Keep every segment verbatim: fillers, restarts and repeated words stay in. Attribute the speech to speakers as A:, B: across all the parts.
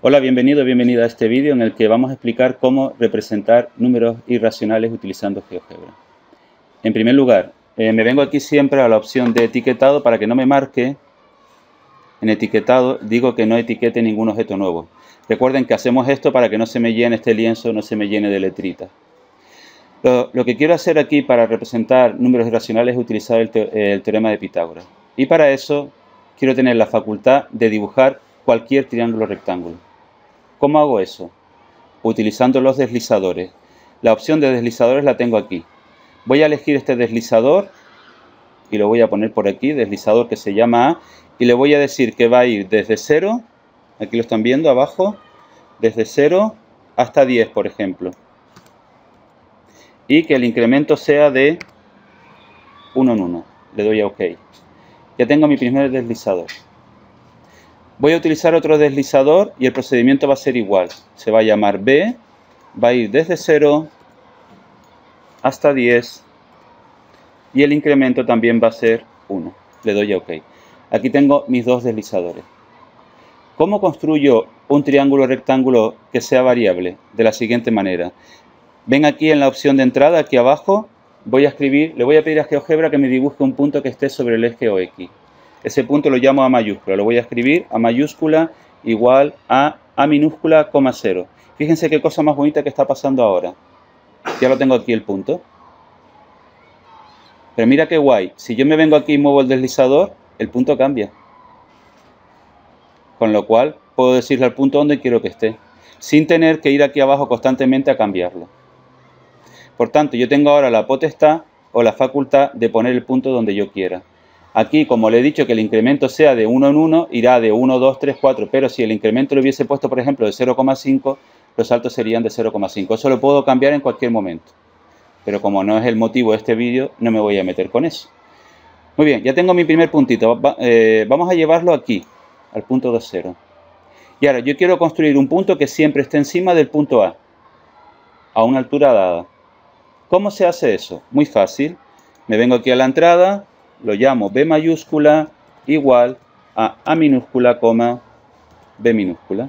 A: Hola, bienvenido, bienvenida a este vídeo en el que vamos a explicar cómo representar números irracionales utilizando GeoGebra. En primer lugar, eh, me vengo aquí siempre a la opción de etiquetado para que no me marque. En etiquetado digo que no etiquete ningún objeto nuevo. Recuerden que hacemos esto para que no se me llene este lienzo, no se me llene de letritas. Lo, lo que quiero hacer aquí para representar números irracionales es utilizar el, te, el teorema de Pitágoras. Y para eso quiero tener la facultad de dibujar cualquier triángulo rectángulo. ¿Cómo hago eso? Utilizando los deslizadores. La opción de deslizadores la tengo aquí. Voy a elegir este deslizador y lo voy a poner por aquí, deslizador que se llama A, y le voy a decir que va a ir desde cero, aquí lo están viendo abajo, desde cero hasta diez, por ejemplo. Y que el incremento sea de uno en uno. Le doy a OK. Ya tengo mi primer deslizador. Voy a utilizar otro deslizador y el procedimiento va a ser igual. Se va a llamar B, va a ir desde cero hasta diez y el incremento también va a ser uno. Le doy a OK. Aquí tengo mis dos deslizadores. ¿Cómo construyo un triángulo rectángulo que sea variable? De la siguiente manera. Ven aquí en la opción de entrada, aquí abajo, voy a escribir, le voy a pedir a GeoGebra que me dibuje un punto que esté sobre el eje O X. Ese punto lo llamo A mayúscula, lo voy a escribir A mayúscula igual a A minúscula, coma cero. Fíjense qué cosa más bonita que está pasando ahora. Ya lo tengo aquí el punto. Pero mira qué guay, si yo me vengo aquí y muevo el deslizador, el punto cambia. Con lo cual puedo decirle al punto donde quiero que esté, sin tener que ir aquí abajo constantemente a cambiarlo. Por tanto, yo tengo ahora la potestad o la facultad de poner el punto donde yo quiera. Aquí, como le he dicho que el incremento sea de uno en uno, irá de uno, dos, tres, cuatro, pero si el incremento lo hubiese puesto, por ejemplo, de cero coma cinco, los saltos serían de cero coma cinco. Eso lo puedo cambiar en cualquier momento. Pero como no es el motivo de este vídeo, no me voy a meter con eso. Muy bien, ya tengo mi primer puntito. Va, eh, vamos a llevarlo aquí, al punto dos, cero. Y ahora, yo quiero construir un punto que siempre esté encima del punto A, a una altura dada. ¿Cómo se hace eso? Muy fácil. Me vengo aquí a la entrada, lo llamo B mayúscula igual a A minúscula, coma B minúscula.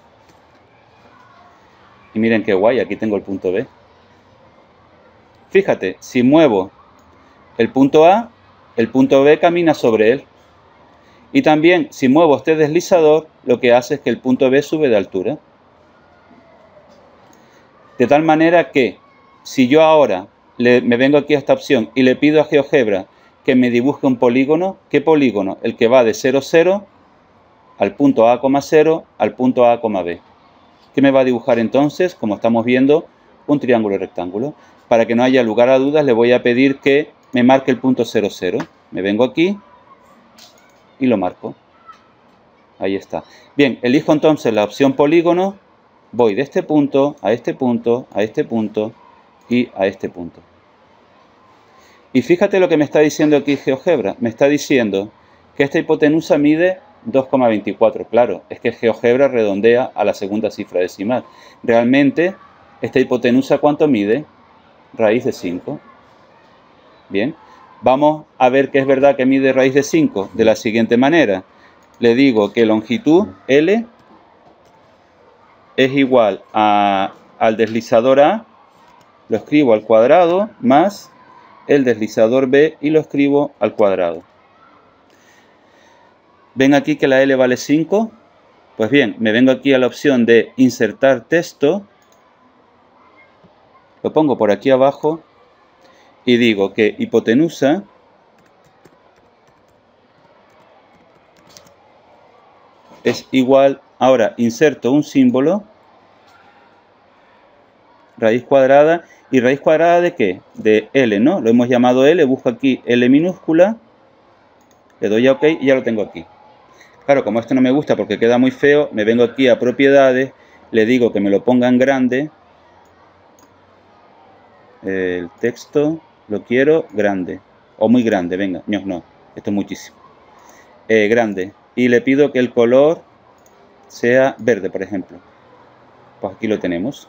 A: Y miren qué guay, aquí tengo el punto B. Fíjate, si muevo el punto A, el punto B camina sobre él. Y también, si muevo este deslizador, lo que hace es que el punto B sube de altura. De tal manera que, si yo ahora le, me vengo aquí a esta opción y le pido a GeoGebra que me dibuje un polígono, ¿qué polígono? El que va de cero, cero al punto A, cero al punto A, B. ¿Qué me va a dibujar entonces? Como estamos viendo, un triángulo rectángulo. Para que no haya lugar a dudas, le voy a pedir que me marque el punto cero, cero. Me vengo aquí y lo marco. Ahí está. Bien, elijo entonces la opción polígono. Voy de este punto a este punto, a este punto y a este punto. Y fíjate lo que me está diciendo aquí GeoGebra. Me está diciendo que esta hipotenusa mide dos coma veinticuatro. Claro, es que GeoGebra redondea a la segunda cifra decimal. Realmente, esta hipotenusa, ¿cuánto mide? Raíz de cinco. Bien, vamos a ver que es verdad que mide raíz de cinco de la siguiente manera. Le digo que longitud L es igual a, al deslizador A, lo escribo al cuadrado, más el deslizador B y lo escribo al cuadrado. ¿Ven aquí que la L vale cinco? Pues bien, me vengo aquí a la opción de insertar texto, lo pongo por aquí abajo y digo que hipotenusa es igual, ahora inserto un símbolo, raíz cuadrada, ¿y raíz cuadrada de qué? De L, ¿no? Lo hemos llamado L, busco aquí L minúscula, le doy a OK y ya lo tengo aquí. Claro, como esto no me gusta porque queda muy feo, me vengo aquí a propiedades, le digo que me lo ponga en grande, el texto lo quiero grande, o muy grande, venga, no, no, esto es muchísimo, eh, grande, y le pido que el color sea verde, por ejemplo. Pues aquí lo tenemos.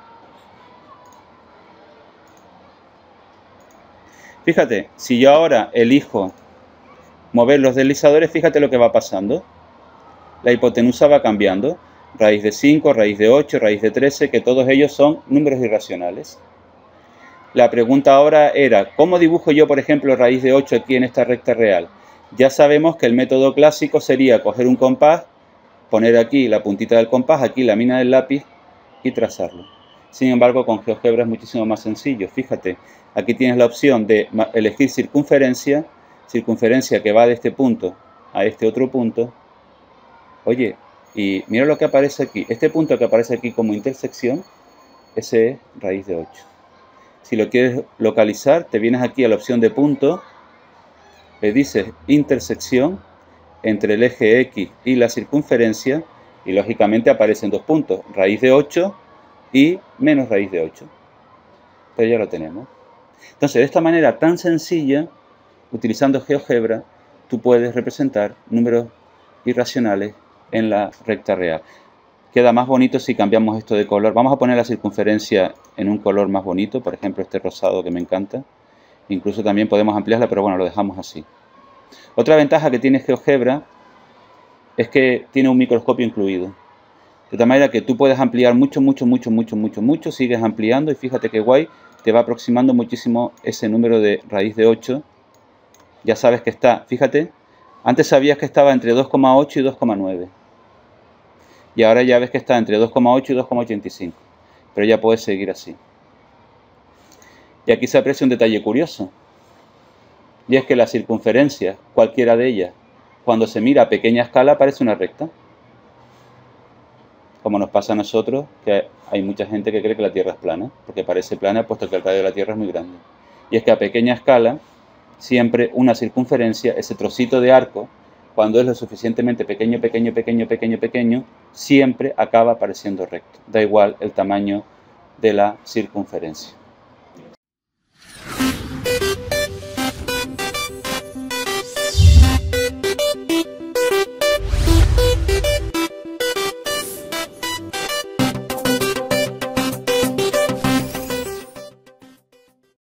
A: Fíjate, si yo ahora elijo mover los deslizadores, fíjate lo que va pasando. La hipotenusa va cambiando. raíz de cinco, raíz de ocho, raíz de trece, que todos ellos son números irracionales. La pregunta ahora era, ¿cómo dibujo yo, por ejemplo, raíz de ocho aquí en esta recta real? Ya sabemos que el método clásico sería coger un compás, poner aquí la puntita del compás, aquí la mina del lápiz y trazarlo. Sin embargo, con GeoGebra es muchísimo más sencillo. Fíjate, aquí tienes la opción de elegir circunferencia, circunferencia que va de este punto a este otro punto. Oye, y mira lo que aparece aquí. Este punto que aparece aquí como intersección, ese es raíz de ocho. Si lo quieres localizar, te vienes aquí a la opción de punto, le dices intersección entre el eje X y la circunferencia, y lógicamente aparecen dos puntos, raíz de ocho y menos raíz de ocho. Pero ya lo tenemos. Entonces, de esta manera tan sencilla, utilizando GeoGebra, tú puedes representar números irracionales en la recta real. Queda más bonito si cambiamos esto de color. Vamos a poner la circunferencia en un color más bonito, por ejemplo este rosado que me encanta. Incluso también podemos ampliarla, pero bueno, lo dejamos así. Otra ventaja que tiene GeoGebra es que tiene un microscopio incluido. De tal manera que tú puedes ampliar mucho, mucho, mucho, mucho, mucho, mucho. Sigues ampliando y fíjate qué guay, te va aproximando muchísimo ese número de raíz de ocho. Ya sabes que está, fíjate, antes sabías que estaba entre dos coma ocho y dos coma nueve. Y ahora ya ves que está entre dos coma ocho y dos coma ochenta y cinco. Pero ya puedes seguir así. Y aquí se aprecia un detalle curioso. Y es que la circunferencia, cualquiera de ellas, cuando se mira a pequeña escala, parece una recta. Como nos pasa a nosotros, que hay mucha gente que cree que la Tierra es plana, porque parece plana puesto que el radio de la Tierra es muy grande. Y es que a pequeña escala, siempre una circunferencia, ese trocito de arco, cuando es lo suficientemente pequeño, pequeño, pequeño, pequeño, pequeño, siempre acaba pareciendo recto. Da igual el tamaño de la circunferencia.